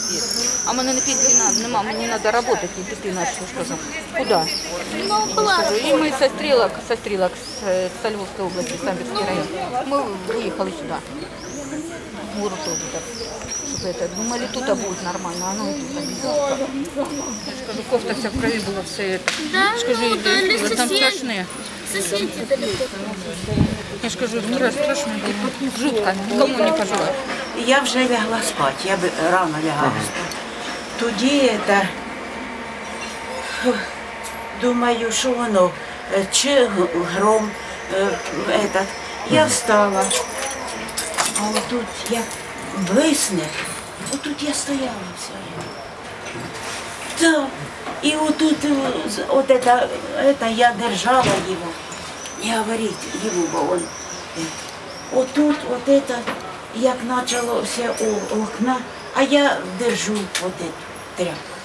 пенсії. А в мене на пенсії нема, мені треба працювати і піти на що скажу. Куди? І ми со Стрілок, з Львовської області, Самбірський район, ми виїхали сюди. В гуртожиток. Думали, тут будет нормально, а оно и тут обязательно. Я скажу, кофта вся в крови была, все это. Да, скажу, там страшные. Соседи далеко. Я скажу, страшно было. Жутко, никому не пожелаю. Я вже лягла спати, я рано лягала спати. Тоді думаю, що воно, чи гром, я встала, а отут як блисне, отут я стояла все. Да. І отут я держала його, не говорить йому, бо он. Отут, як почало все окна, а я держу вот эту тряпку.